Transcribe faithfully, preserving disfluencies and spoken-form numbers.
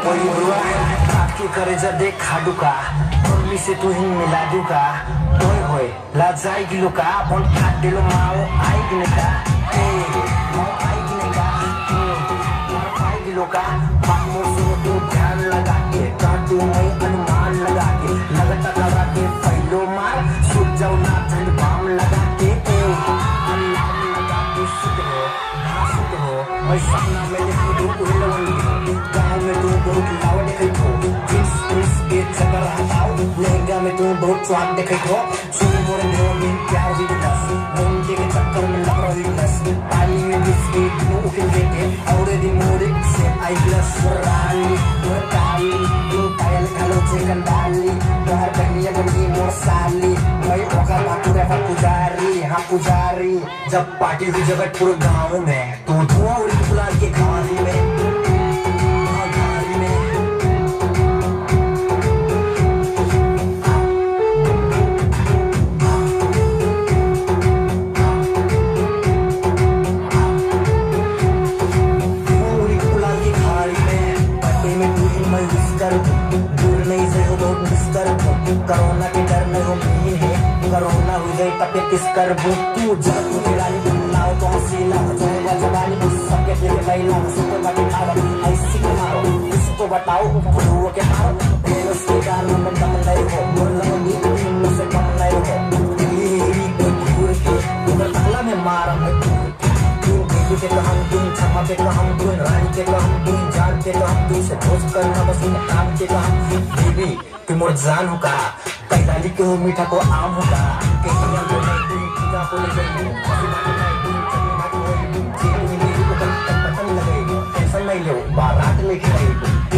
ओए बुआ आपके करे जा देख खाडू का मम्मी से तू ही मिला दूंगा ओए होए ला जाएगी लुका अपन काट दिलो माओ आएगी नका ए माओ आएगी नका माओ आएगी लुका बामो सुनो तू ध्यान लगा के काटू मैं अनुमान लगा के लगता लगा के फैलो मार सूट जाओ ना ठंड बाम लगा के ए अल्लाह लगा के शुद्ध हो हाँ शुद्ध हो मैं सपना में देखूं तू उड़लवंगी गाँव में तू बहुत लाव देखे हो जिस जिस के चक्कर हटाओ लहंगा में तू बहुत स्वाद देखे हो सुन मोरे दिलों में प्यार भी दस नंगे के चक्कर में लग रही दस पानी में बिस्किट तू उठे देखे और दी मोरे से आई ग्लास राली तू काली तू पायल खालो चिकन डाली बाहर बनिया बनी मोर साली मैं ओका बातू रे पुजारी हाँ पुजारी जब पार्टी हुई जब पूरे गाँव में तो धुआं उड़ी गुलाल के खाने में दूर नहीं से हो बहुत मिस कर कोरोना के डर में हो नहीं है कोरोना हो गई तब किस कर तू जब तू खिलाड़ी बनाओ तो हसीना होगा जवानी उस सबके दिल महिला सुपर बाटी मारो ऐसी के मारो इसको बताओ वो के मारो फिर उसके गानों में दम नहीं हो बोलना भी मुझसे कम नहीं हो ये कोई दूर के उधर ताला में मारा मैं तू के हम तुम क्षमा के हम तुम रानी के हम तुम जान के हम तुमसे दोस्त करना बस काम के हम बीबी तुम और जान होगा कई डाली के हो मीठा को आम होगा कहीं हम को नहीं तुम पूजा को ले जाओ ऐसी बात नहीं तुम चलना को तुम चीज में मेरी को पता नहीं लगेगी टेंशन नहीं लो बारात लेके आएगी